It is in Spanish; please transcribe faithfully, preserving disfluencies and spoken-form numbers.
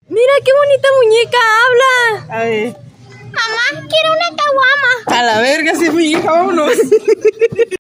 Mira qué bonita muñeca habla. A ver. Mamá, quiero una caguama. A la verga, si es mi hija, vámonos.